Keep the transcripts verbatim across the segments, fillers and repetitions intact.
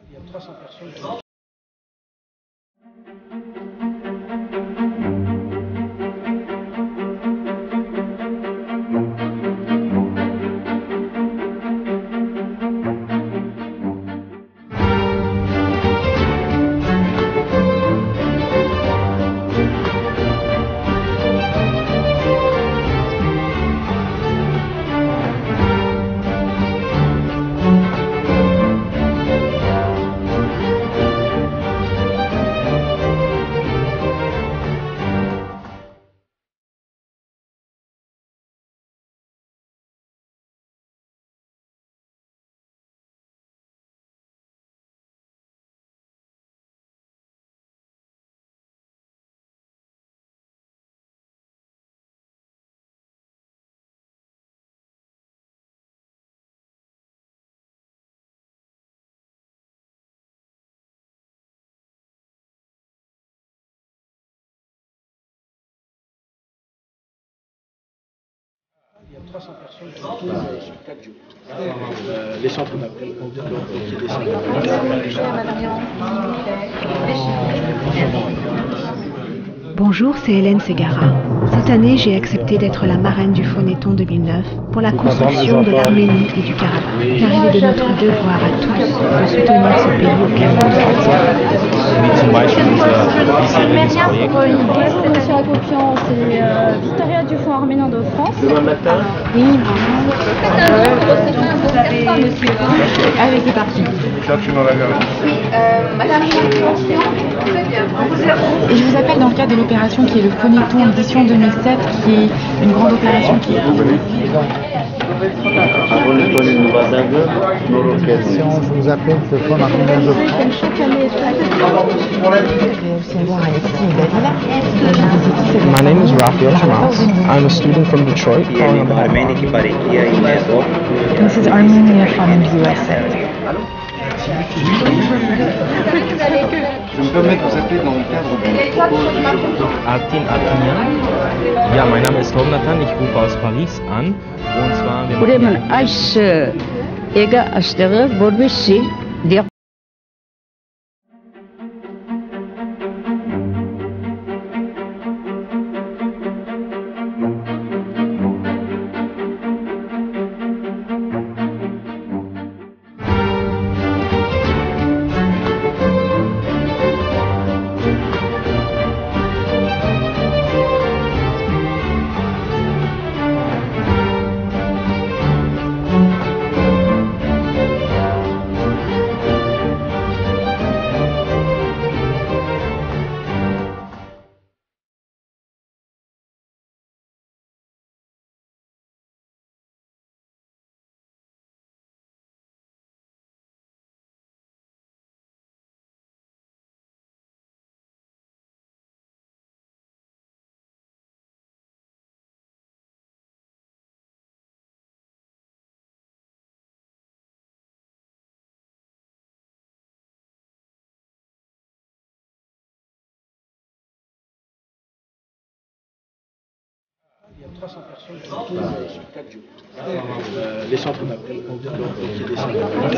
Il y a trois cents personnes qui... Il y a trois cents personnes qui sont euh, sur quatre jours. Euh, les centres d'appel qui descendent. Bonjour, c'est Hélène Ségara. Cette année, j'ai accepté d'être la marraine du Phonéton deux mille neuf pour la construction de l'Arménie et du Karabakh. Car il est de notre devoir à tous de soutenir ce pays auquel nous Pour une pièce sur la confiance et euh, Victoria du Fonds arménien de France. Demain matin. Oui, bonjour. Vous avez... monsieur. Allez, c'est parti. Ça, tu m'en avais rien. Oui, euh, madame, et je vous appelle dans le cadre de l'opération qui est le Phonéton édition deux mille sept, qui est une grande opération qui est... Je vous appelle le Fonds arménien de France. My name is Raphael Hamas. I'm a student from Detroit calling about This is Armenia from the U S A. Je me permets de vous appeler dans le cadre de... Artin Artinian. Ja, mein Name ist Tom Nathan, ich rufe aus Paris an. Und zwar... Ուրեմն այս եկա այստեղը որպեսզի Il y a trois cents personnes qui sont euh, sur quatre jours. Euh, les centres d'appel qui descendent.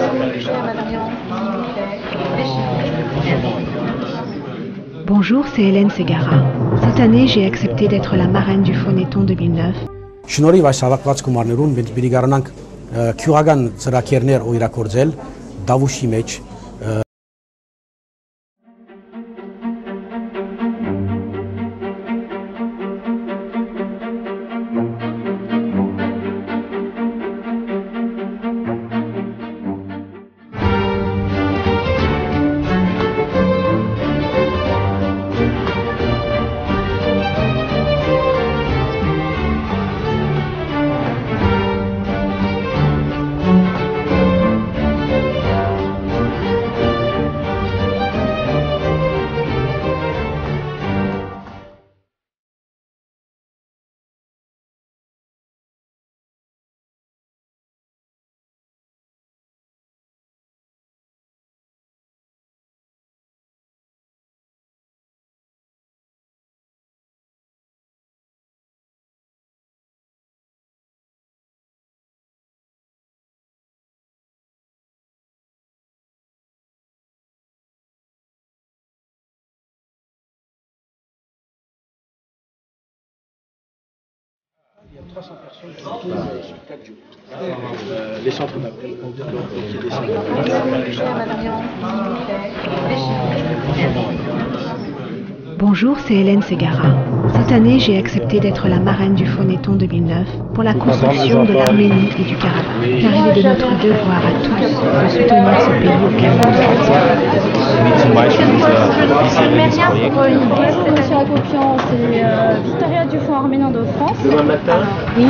Bonjour, c'est Hélène Ségara. Cette année, j'ai accepté d'être la marraine du Phonéton deux mille neuf. Շնորհիվ այս հավաքված գումարներուն մենք պիտի գարնանք քյուղական ծրագիրներ ու իրագործել Դավուշի մեջ Il y a trois cents personnes qui sont euh, sur quatre jours. Euh, les centres d'appel donc, qui descendent. Bonjour, c'est Hélène Ségara. Cette année, j'ai accepté d'être la marraine du Phonéton deux mille neuf pour la construction de l'Arménie et du Karabakh. Car il est de notre devoir à tous de soutenir ce pays auquel nous Wie zum Beispiel unser diesjähriges Projekt. Pour une bonne sur la confiance et euh, Victoria du Fonds arménien de France. Demain matin, Oui,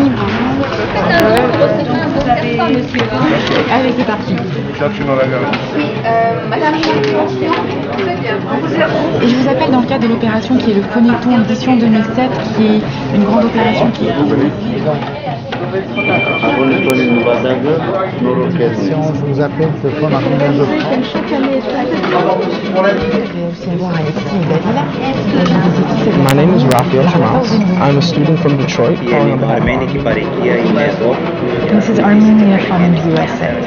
Allez, c'est parti. Et je vous appelle dans le cadre de l'opération qui est le Phonéton édition deux mille sept, qui est une grande opération qui est... Je vous appelle le Fonds arménien de France. My name is Raphael Hamas. I'm a student from Detroit calling about This is Armenia from the U S A.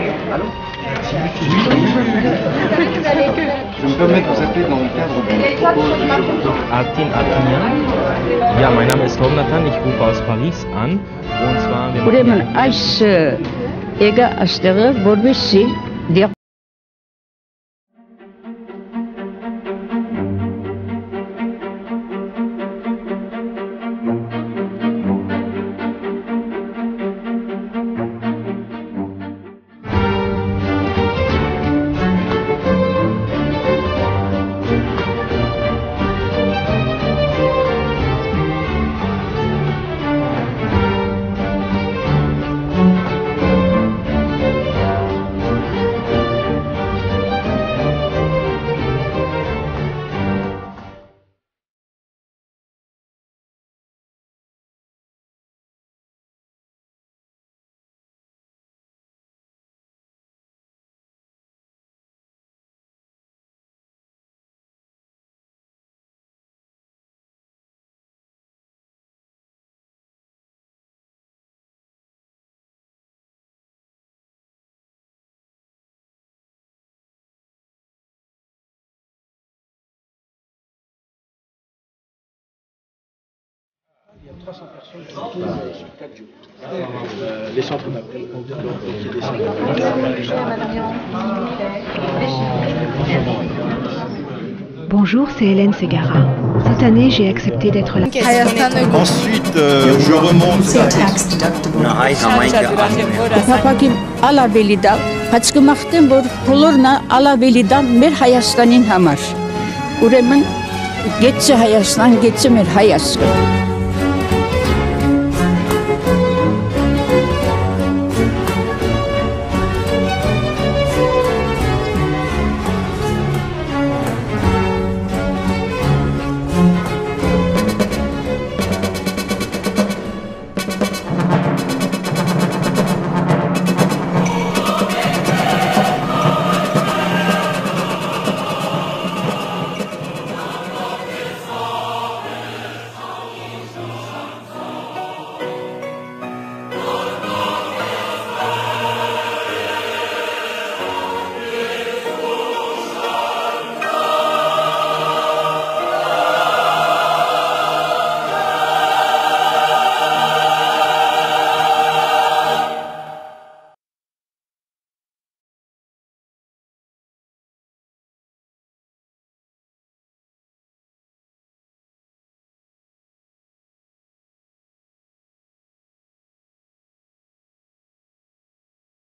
Je me permets de vous appeler dans le cadre du protocole. Artin Artinian. Ja, mein Name ist Tornatan, ich rufe aus Paris an. Und zwar... wir Ուրեմն machen- այս եկա այստեղը որպեսզի դիա il y a trois cents personnes qui sont euh, sur quatre jours. Euh, les centres d'appel donc, qui descendent. Bonjour, c'est Hélène Ségara. Cette année, j'ai accepté d'être la... Ensuite, euh, je remonte. Փապակին ալավելի դա, բայց կմաղթեմ, որ բոլորնա ալավելի դա մեր Հայաստանին համար։ Ուրեմն, գեցը Հայաստան, գեցը մեր Հայաստան։